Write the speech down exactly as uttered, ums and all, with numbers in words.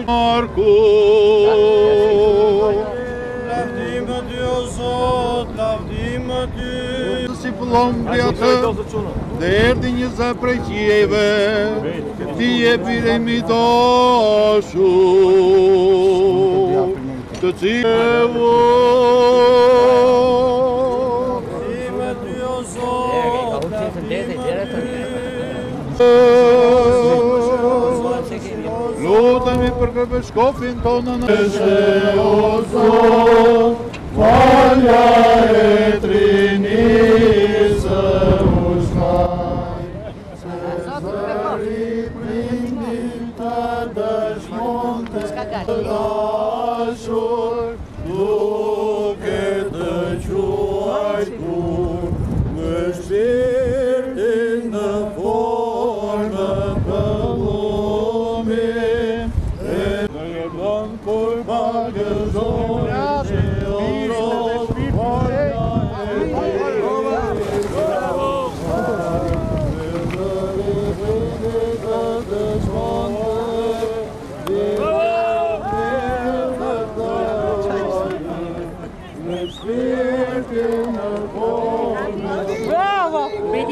Marcu. Lavdime ty o Zot, lavdime ty. Si fillon mbi atë, dhe erdi një zë prej qiejve, ti je biremi dashur, të cilëvo. Lavdime ty o Zot, lavdime ty. Lutemi për këpeshkopin tonë në Eshe o Zot, falja e trinisë u shmaj. Se zëri prindin të dëshmon të dashur, duke të quajtur në shpirtin në formë pëllumin, e në jebën kur bagëzoni që o Zot, falja e trinisë të dëshmon të dashur, në shpirtin në formë